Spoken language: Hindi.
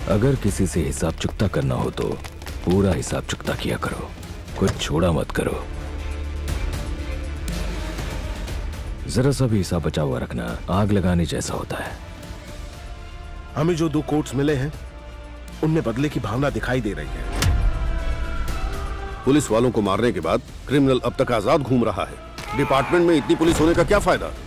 अगर किसी से हिसाब चुकता करना हो तो पूरा हिसाब चुकता किया करो, कुछ छोड़ा मत करो। जरा सा भी हिसाब बचा हुआ रखना आग लगाने जैसा होता है। हमें जो 2 कोट्स मिले हैं उनमें बदले की भावना दिखाई दे रही है। पुलिस वालों को मारने के बाद क्रिमिनल अब तक आजाद घूम रहा है। डिपार्टमेंट में इतनी पुलिस होने का क्या फायदा?